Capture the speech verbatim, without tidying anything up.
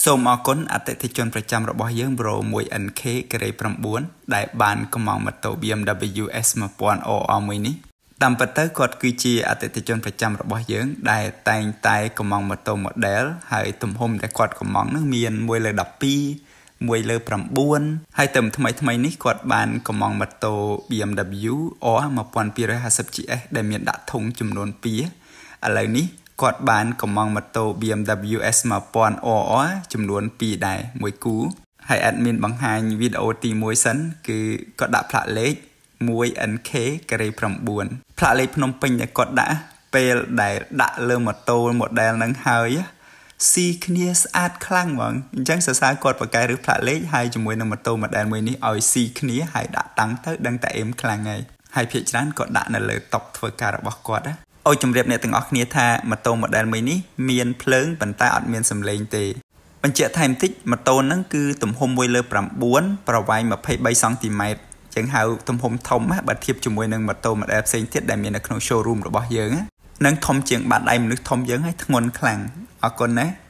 សូមអរគុណអតិថិជនប្រចាំរបស់យើង Bro មួយ เอ็น เค Grade 9 ដែលបានកំងម៉ូតូ บี เอ็ม ดับเบิลยู เอส one thousand โอ อาร์ មួយនេះតាមពិតទៅគាត់គឺជាអតិថិជនប្រចាំរបស់យើងដែលតែងតែកំងម៉ូតូ model ហើយទំហំដែលគាត់កំងនឹងមានoneលើtwelve oneលើnineហើយទៅថ្មីថ្មីនេះគាត់បានកំងម៉ូតូ บี เอ็ม ดับเบิลยู R twelve fifty ជី เอส ដែលមានដាក់ធុងចំនួនtwoឥឡូវនេះគាត់បានកំងម៉ូតូ บี เอ็ม ดับเบิลยู เอส one thousand โอ อาร์ ចំនួនtwoដែរមួយគូហើយ admin បង្ហាញវីដេអូទីoneសិនគឺគាត់ដាក់ផ្លាកលេខone เอ็น เค Grade 9ផ្លាកលេខភ្នំពេញដែលគាត់ដាក់ពេលដែលដាក់លើម៉ូតូ model ហ្នឹងហើយស៊ីគ្នាស្អាតខ្លាំងហ្មងអញ្ចឹងសរសើរគាត់បកកែឬផ្លាកលេខហើយជាមួយនឹងម៉ូតូ model មួយនេះឲ្យស៊ីគ្នាហើយដាក់តាំងទៅដឹងតែអេមខ្លាំងហើយហើយភាគច្រើនគាត់ដាក់នៅលើតុធ្វើការរបស់គាត់ណាអូជម្រាបអ្នកទាំងអស់គ្នាថាម៉ូតូ model មួយនេះមានភ្លើងប៉ុន្តែអត់មានសំឡេងទេបញ្ជាក់ថែមតិចម៉ូតូហ្នឹងគឺទំហំoneលើnineប្រវែងtwenty-threeសង់ទីម៉ែត្រចឹងហៅទំហំធំណាបើធៀបជាមួយនឹងម៉ូតូ model ផ្សេងទៀតដែលមាននៅក្នុង showroom របស់យើងហ្នឹងធំជាងបាតដៃមនុស្សធំយើងហើយធ្ងន់ខ្លាំងអរគុណណា